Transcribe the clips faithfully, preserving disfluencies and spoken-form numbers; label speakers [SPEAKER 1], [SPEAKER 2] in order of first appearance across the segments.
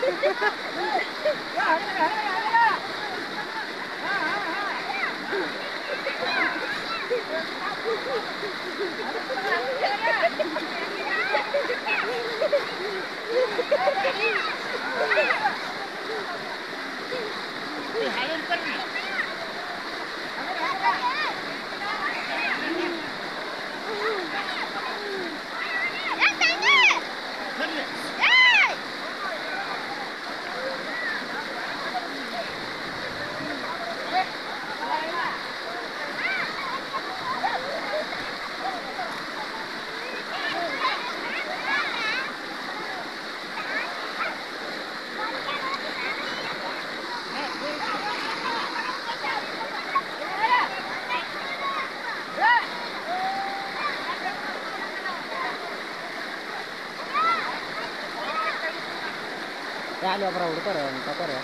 [SPEAKER 1] Ya, lo para hudu karo, minta karo.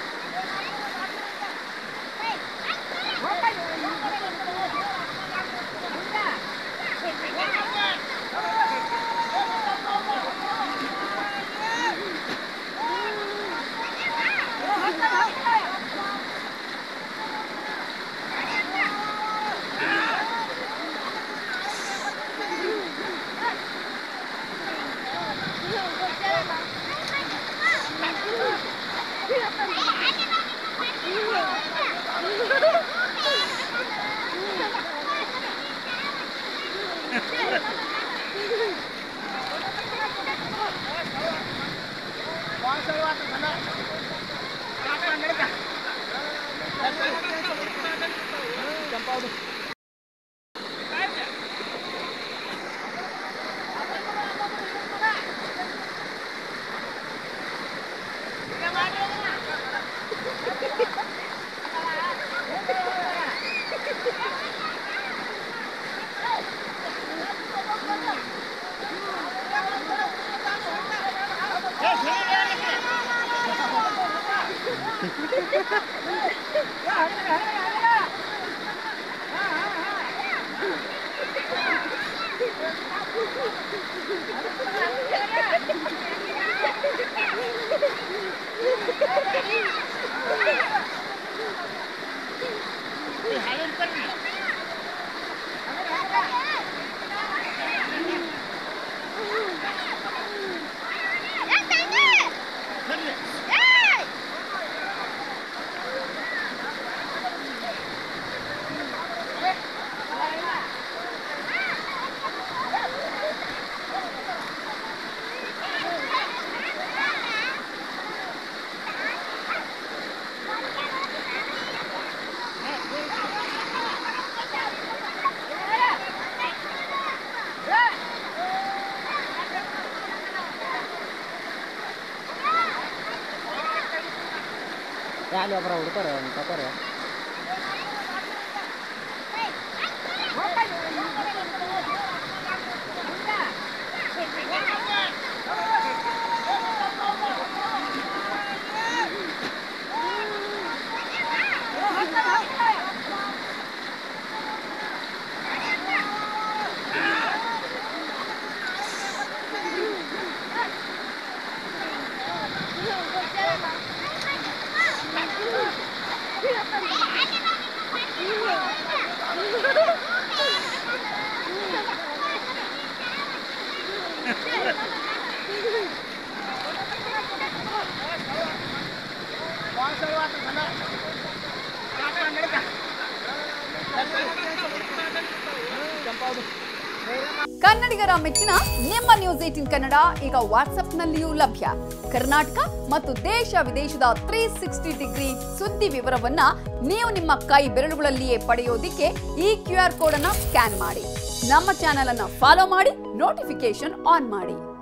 [SPEAKER 1] Ya, lo para hudu karo, minta karo.
[SPEAKER 2] ಕನ್ನಡಿಗರ ಮೆಚ್ಚಿನ ನಿಮ್ಮ news eighteen Kannada ಈಗ ವಾಟ್ಸ್ಆಪ್ನಲ್ಲಿಯೂ ಲಭ್ಯ. ಕರ್ನಾಟಕ ಮತ್ತು ದೇಶ ವಿದೇಶದ ತ್ರೀ ಸಿಕ್ಸ್ಟಿ ಡಿಗ್ರಿ ಸುದ್ದಿ ವಿವರವನ್ನ ನೀವು ನಿಮ್ಮ ಕೈ ಬೆರಳುಗಳಲ್ಲಿಯೇ ಪಡೆಯೋದಿಕ್ಕೆ ಈ ಕ್ಯೂ ಆರ್ ಕೋಡ್ ಅನ್ನ ಸ್ಕ್ಯಾನ್ ಮಾಡಿ. ನಮ್ಮ ಚಾನೆಲ್ ಅನ್ನ ಫಾಲೋ ಮಾಡಿ, ನೋಟಿಫಿಕೇಶನ್ ಆನ್ ಮಾಡಿ.